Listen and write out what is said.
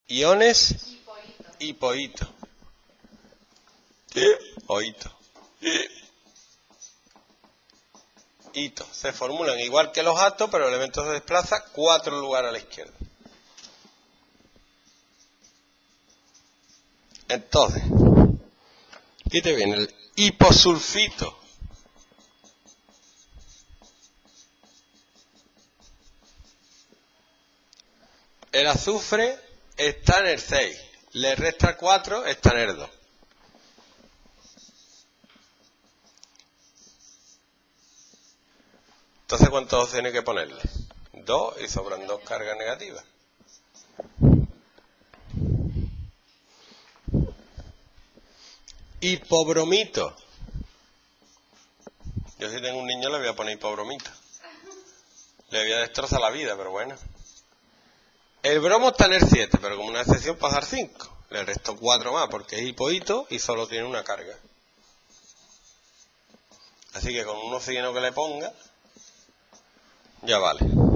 Iones hipoito. Oito. Hito. Se formulan igual que los átomos, pero el elemento se desplaza 4 lugares a la izquierda. Entonces, aquí te viene el hiposulfito. El azufre está en el 6. Le resta 4, está en el 2. Entonces, ¿cuántos tiene que ponerle? 2 y sobran 2 cargas negativas. Hipobromito. Yo si tengo un niño le voy a poner hipobromito. Le voy a destrozar la vida, pero bueno. El bromo está en el 7, pero como una excepción pasar 5. Le resto 4 más porque es hipoito y solo tiene una carga. Así que con un oxígeno que le ponga, ya vale.